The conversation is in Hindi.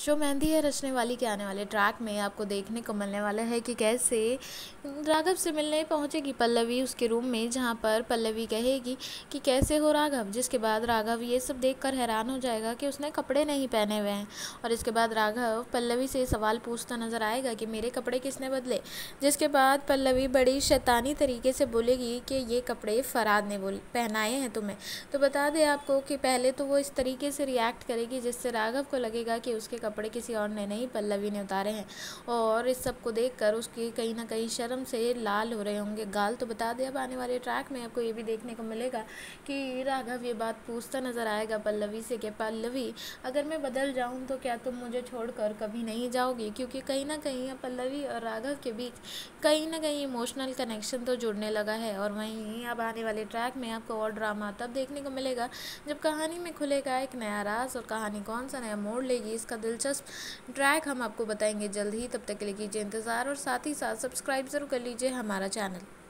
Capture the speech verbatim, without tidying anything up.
जो मेहंदी है रचने वाली के आने वाले ट्रैक में आपको देखने को मिलने वाला है कि कैसे राघव से मिलने पहुंचेगी पल्लवी उसके रूम में, जहां पर पल्लवी कहेगी कि कैसे हो राघव, जिसके बाद राघव ये सब देखकर हैरान हो जाएगा कि उसने कपड़े नहीं पहने हुए हैं। और इसके बाद राघव पल्लवी से सवाल पूछता नजर आएगा कि मेरे कपड़े किसने बदले, जिसके बाद पल्लवी बड़ी शैतानी तरीके से बोलेगी कि ये कपड़े फरहाद ने बोल पहनाए हैं तुम्हें। तो बता दें आपको कि पहले तो वो इस तरीके से रिएक्ट करेगी जिससे राघव को लगेगा कि उसके कपड़े किसी और ने नहीं पल्लवी ने उतारे हैं, और इस सब को देखकर उसकी कहीं ना कहीं शर्म से लाल हो रहे होंगे गाल। तो बता दें अब आने वाले ट्रैक में आपको ये भी देखने को मिलेगा कि राघव ये बात पूछता नजर आएगा पल्लवी से कि पल्लवी अगर मैं बदल जाऊं तो क्या तुम मुझे छोड़कर कभी नहीं जाओगी, क्योंकि कहीं ना कहीं अब पल्लवी और राघव के बीच कहीं ना कहीं इमोशनल कनेक्शन तो जुड़ने लगा है। और वहीं अब आने वाले ट्रैक में आपको और ड्रामा तब देखने को मिलेगा जब कहानी में खुलेगा एक नया राज, और कहानी कौन सा नया मोड़ लेगी इसका दिलचस्प ट्रैक हम आपको बताएंगे जल्द ही। तब तक के लिए कीजिए इंतज़ार और साथ ही साथ सब्सक्राइब ज़रूर कर लीजिए हमारा चैनल।